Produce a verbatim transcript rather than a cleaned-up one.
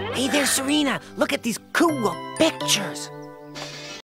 Hey there, Serena. Look at these cool pictures.